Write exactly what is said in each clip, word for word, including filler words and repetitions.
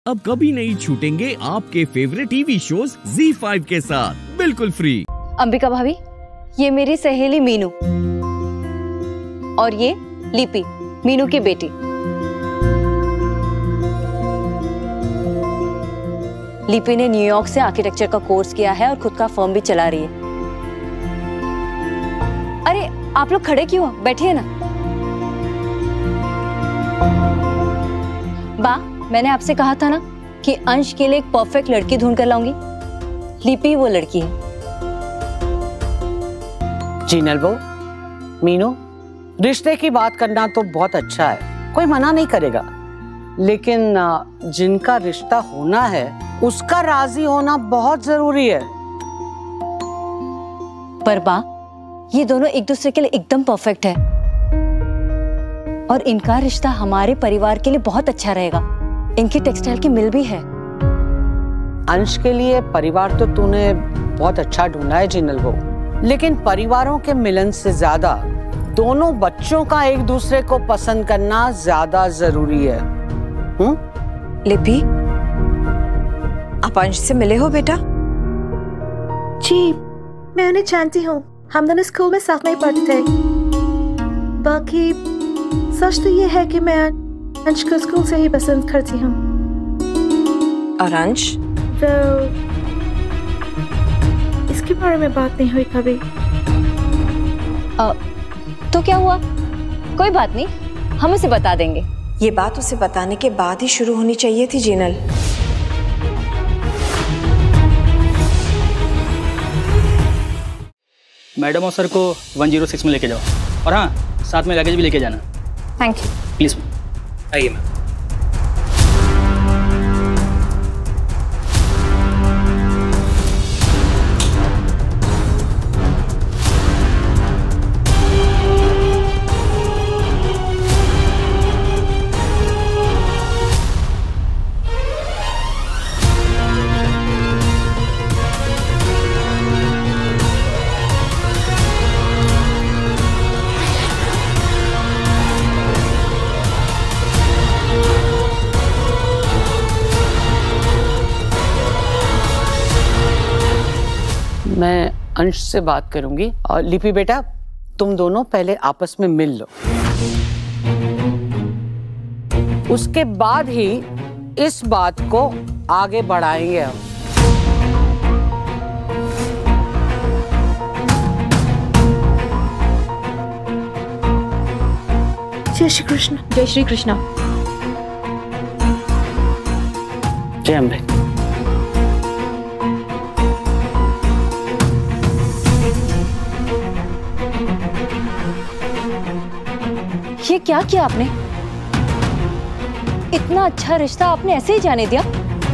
अब कभी नहीं छूटेंगे आपके favourite TV shows Zee five के साथ बिल्कुल फ्री। अंबिका भाभी, ये मेरी सहेली मीनू और ये लिपि, मीनू की बेटी। लिपि ने न्यूयॉर्क से आर्किटेक्चर का कोर्स किया है और खुद का फर्म भी चला रही है। अरे आप लोग खड़े क्यों हो? बैठिए ना। बा, मैंने आपसे कहा था ना कि अंश के लिए एक परफेक्ट लड़की ढूंढ कर लाऊंगी। लिपि वो लड़की है। जीनल बो, मीनू, रिश्ते की बात करना तो बहुत अच्छा है, कोई मना नहीं करेगा, लेकिन जिनका रिश्ता होना है उसका राजी होना बहुत जरूरी है। पर बा, ये दोनों एक दूसरे के लिए एकदम परफेक्ट है और इनका रिश्ता हमारे परिवार के लिए बहुत अच्छा रहेगा। इनकी टेक्सटाइल की मिल भी है। अंश के लिए परिवार तो तूने बहुत अच्छा ढूंढा है जीनल बो, लेकिन परिवारों के मिलन से ज्यादा दोनों बच्चों का एक दूसरे को पसंद करना ज्यादा जरूरी है। हम्म? लिपि, आप अंश से मिले हो बेटा? जी, मैं उन्हें जानती हूँ, हम दोनों स्कूल में साथ में ही पढ़ते थे। बाकी सच तो ये है कि मैं अंश को स्कूल से ही पसंद करती हूँ। और अंश? तो इसके बारे में बात नहीं हुई कभी। आ, तो क्या हुआ? कोई बात नहीं, हम उसे बता देंगे। ये बात उसे बताने के बाद ही शुरू होनी चाहिए थी जीनल। मैडम और सर को वन ज़ीरो सिक्स में लेके जाओ, और हाँ, साथ में लगेज भी लेके जाना। Thank you. प्लीज आइए मैम। मैं अंश से बात करूंगी और लिपि बेटा, तुम दोनों पहले आपस में मिल लो, उसके बाद ही इस बात को आगे बढ़ाएंगे हम। जय श्री कृष्ण। जय श्री कृष्ण। जय अम्बे। ये क्या किया आपने? इतना अच्छा रिश्ता आपने ऐसे ही जाने दिया?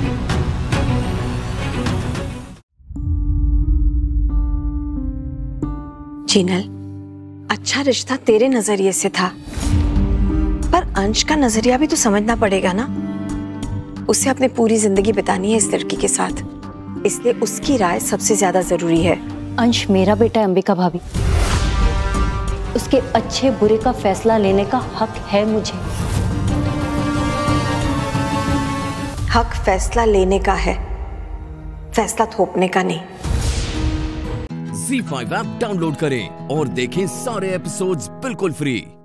जीनल, अच्छा रिश्ता तेरे नजरिए से था, पर अंश का नजरिया भी तो समझना पड़ेगा ना। उसे अपनी पूरी जिंदगी बितानी है इस लड़की के साथ, इसलिए उसकी राय सबसे ज्यादा जरूरी है। अंश मेरा बेटा है अंबिका भाभी, उसके अच्छे बुरे का फैसला लेने का हक है मुझे। हक फैसला लेने का है, फैसला थोपने का नहीं। ज़ी फाइव ऐप डाउनलोड करें और देखें सारे एपिसोड्स बिल्कुल फ्री।